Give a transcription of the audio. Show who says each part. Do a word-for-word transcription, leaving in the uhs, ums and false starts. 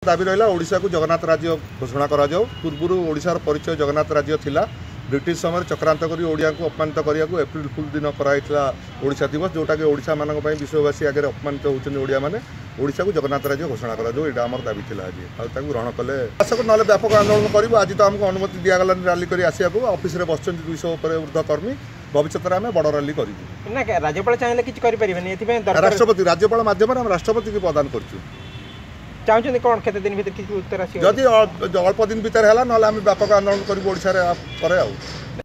Speaker 1: दाबी रहा ओडिशा को जगन्नाथ राज्य घोषणा करा जाऊ। पूर्व ओडिशार परिचय जगन्नाथ राज्य थिला। ब्रिटिश समय चक्रांत करी ओडिया को अपमानित करने को एप्रिल फुल दिन कराइला ओडिशा दिवस, जोटा कि ओडिशा मान विश्ववासी आगे अपमानित होती ओडिया मैंने ओडिशा को जगन्नाथ राज्य घोषणा करा जाऊ। यहाँ आम दाबी था आज आज ग्रहण कले शासक ना व्यापक आंदोलन करूँ। आज तो आमको अनुमति दिगला रैली कर आसा ऑफिस में बस दुईश ऊर्ध्वकर्मी भविष्य में आम बड़ रैली करूँ।
Speaker 2: राज्यपाल चाहिए किसी करें
Speaker 1: राष्ट्रपति राज्यपाल माध्यम राष्ट्रपति को प्रदान करूँ।
Speaker 2: चाहते कौन केते दिन भीतर किसी उत्तर आसी
Speaker 1: जदि अल्प दिन भीतर है ना व्यापक आंदोलन करूँ ओडिशा।